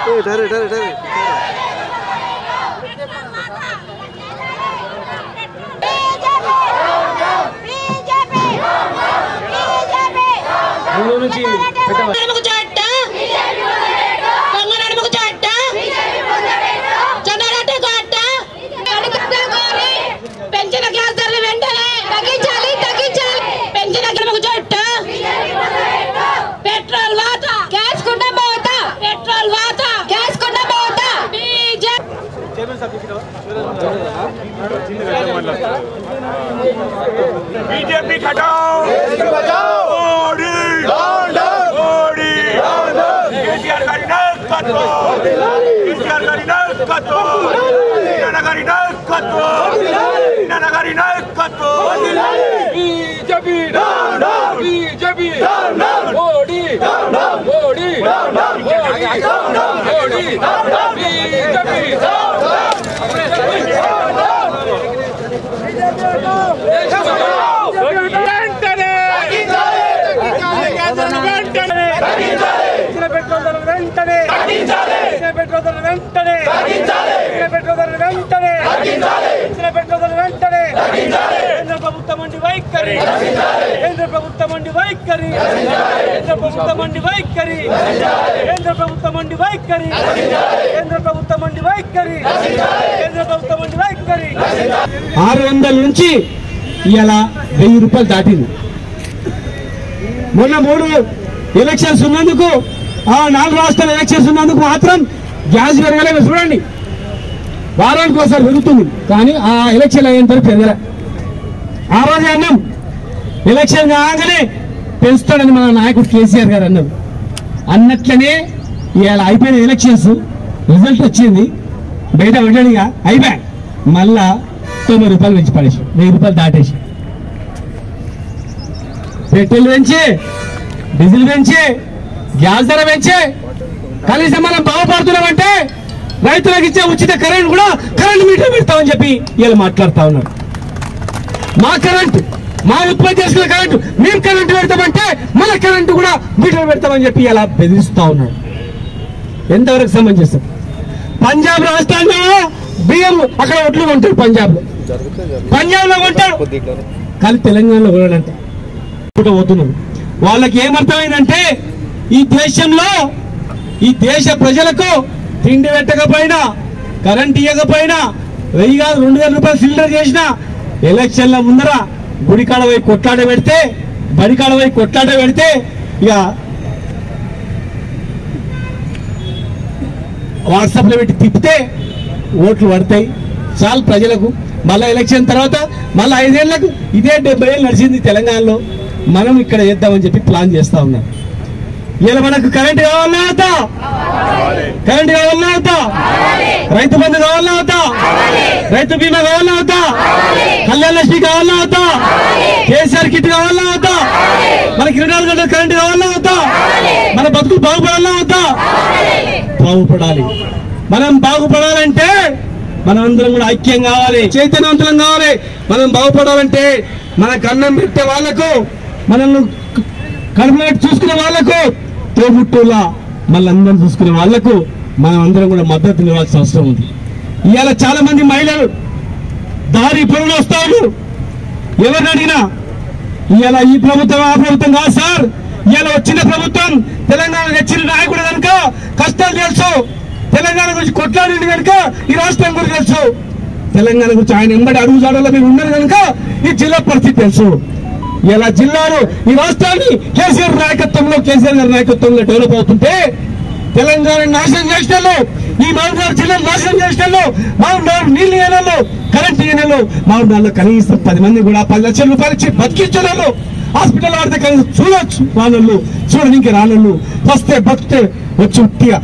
BJP हटाओ मोदी मोदी केसीआर गाड़ी नाकतो केसीआर गाड़ी नाकतो नगरी नाकतो नगरी नाकतो BJP BJP Modi Modi Modi BJP నుంచి ఇలా 1000 రూపాయలు దాటింది. మొన్న 3 ఎలక్షన్స్ ఉన్నందుకు 4 రాష్ట్రాల ఎలక్షన్స్ ఉన్నందుకు మాత్రం గ్యాస్ పెరగలేదు. చూడండి, వారానికి ఒకసారి పెరుగుతుంది, కానీ ఆ ఎలక్షన్ అయ్యేంత వరకు పెరగలే. ఆ రోజే అన్నాం ఎలక్షన్ కాగానే పెంచుతాడని మన నాయకుడు కేసీఆర్ గారు అన్నారు. అన్నట్లనే ఇవాళ అయిపోయిన ఎలక్షన్స్ రిజల్ట్ వచ్చింది, బయట వెళ్ళడిగా అయిపోయాయి. మళ్ళా 90 రూపాయలు పెంచి పడేసి 1000 రూపాయలు దాటేసి, పెట్రోల్ పెంచి, డీజిల్ పెంచి, గ్యాస్ ధర పెంచి, కనీసం మనం బాగుపడుతున్నామంటే రైతులకు ఇచ్చే ఉచిత కరెంట్ కూడా కరెంట్ మీటర్ పెడతామని చెప్పి వీళ్ళు మాట్లాడుతూ ఉన్నారు. మా కరెంటు, మా ఉత్పత్తి చేసుకున్న కరెంటు మేము కరెంటు పెడతామంటే మన కరెంటు కూడా మీటర్ పెడతామని చెప్పి ఇలా బెదిరిస్తూ ఉన్నారు. ఎంతవరకు సమంజసం? పంజాబ్ రాష్ట్రాల్లో బియ్యం అక్కడ ఒట్లు కొంటారు, పంజాబ్ లో కొంటారు, కానీ తెలంగాణలో కొనడంట పోతున్నారు. వాళ్ళకి ఏమర్థమైందంటే ఈ దేశంలో ఈ దేశ ప్రజలకు తిండి పెట్టకపోయినా, కరెంట్ ఇవ్వకపోయినా, 1000 కాదు 2000 రూపాయలు సిలిండర్ చేసినా ఎలక్షన్ల ముందర గుడికాడ పోయి కొట్లాట పెడితే, బడికాడ పోయి కొట్లాట పెడితే ఇక వాట్సాప్ లో పెట్టి తిప్పితే ఓట్లు పడతాయి చాలు ప్రజలకు. మళ్ళా ఎలక్షన్ తర్వాత మళ్ళీ 5 ఏళ్లకు ఇదే 70 ఏళ్ళు నడిచింది తెలంగాణలో, మనం ఇక్కడ చేద్దామని చెప్పి ప్లాన్ చేస్తా ఉన్నాం. ఇలా మనకు కరెంట్ కావాలన్నా అవుతా, కరెంట్ కావాలన్నా అవుతా, రైతు బంధు కావాలన్నా అవుతా, రైతు బీమా కావాలన్నా అవుతా, కళ్యాణ లక్ష్మి కావాలన్నా అవుతా, కేసీఆర్ కిట్ కావాలన్నా అవుతా, మనకి 24 గంటల కరెంట్ కావాలన్నా అవుతా, మన బతుకు బాగుపడాలన్నా అవుతా. బాగుపడాలి. మనం బాగుపడాలంటే మనం అందరం కూడా ఐక్యం కావాలి, చైతన్యవంతులం కావాలి. మనం బాగుపడాలంటే మన కన్నం పెట్టే వాళ్లకు, మనల్ని కడుపులో చూసుకునే వాళ్లకు, తోబుట్టులా మళ్ళందరం చూసుకునే వాళ్లకు మనం అందరం కూడా మద్దతు ఇవ్వాల్సిన అవసరం ఉంది. ఇవాళ చాలా మంది మహిళలు దారి పొరుగులు వస్తా ఉన్నారు. ఎవరిని అడిగినా ఇవాళ ఈ ప్రభుత్వం ఆ ప్రభుత్వం కాదు సార్, ఇవాళ వచ్చిన ప్రభుత్వం తెలంగాణ తెచ్చిన నాయకుడు కనుక కష్టాలు తెలుసు, తెలంగాణ గురించి కొట్లాడింది కనుక ఈ రాష్ట్రం గురించి తెలుసు, తెలంగాణ గురించి ఆయన ఎంబడి అడుగు జాడలో మీరు ఉన్నారు కనుక ఈ జిల్లా పరిస్థితి తెలుసు. ఇలా జిల్లాను, ఈ రాష్ట్రాన్ని కేసీఆర్ గారి నాయకత్వంలో డెవలప్ అవుతుంటే తెలంగాణ నాశనం చేసినలో, ఈ మహబూబ్నగర్ జిల్లాను నాశనం చేసినలో, మహబూబ్నగర్ నీళ్లు ఏనాలో, కరెంట్ ఏనాలో, మహబూబ్నగర్లో కనీసం 10 మంది కూడా 10 లక్షల రూపాయలు ఇచ్చి బతికించడంలో, హాస్పిటల్ ఆడితే కనీసం చూడొచ్చు రానోళ్ళు, చూడడానికి రానోళ్ళు, వస్తే బతికితే వచ్చి ఉట్టిగా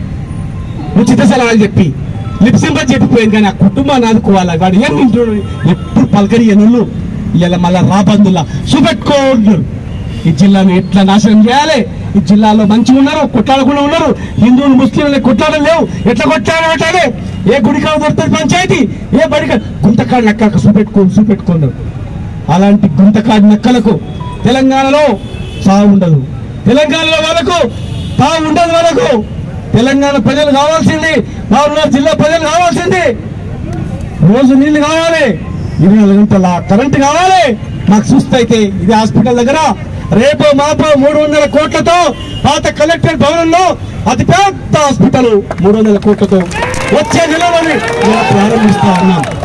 ఉచిత సలహాలు చెప్పి లిప్సింపని చెప్పిపోయింది. కానీ ఆ కుటుంబాన్ని ఆదుకోవాలి, వాడు ఏం తింటున్నాడు ఎప్పుడు పలకరి ఎన్నులు ఇలా మళ్ళా రాబందులా చూపెట్టుకోండి. ఈ జిల్లాను ఎట్లా నాశనం చేయాలి, ఈ జిల్లాలో మంచిగా ఉన్నారు, కొట్లాడకుండా ఉన్నారు, హిందువులు ముస్లింలు కొట్లాడడం లేవు, ఎట్లా కొట్లాడాలి, ఏ గుడికాడ దొరుకుతుంది పంచాయతీ, ఏ బడికాడ గుంతకాడు నక్కలకు చూపెట్టుకున్నారు. అలాంటి గుంతకాడు నక్కలకు తెలంగాణలో సాగు ఉండదు, తెలంగాణలో వాళ్ళకు తాగు ఉండదు, వాళ్ళకు తెలంగాణ ప్రజలు కావాల్సింది, మహబూబ్నగర్ జిల్లా ప్రజలు కావాల్సింది రోజు నీళ్లు కావాలి, 24 గంటల కరెంటు కావాలి. మాకు చూస్తైతే ఇది హాస్పిటల్ దగ్గర రేపు మాపు 300 కోట్లతో పాత కలెక్టర్ భవనంలో అతిపెద్ద హాస్పిటల్ 300 కోట్లతో వచ్చే నెలలోనే ప్రారంభిస్తా ఉన్నాం.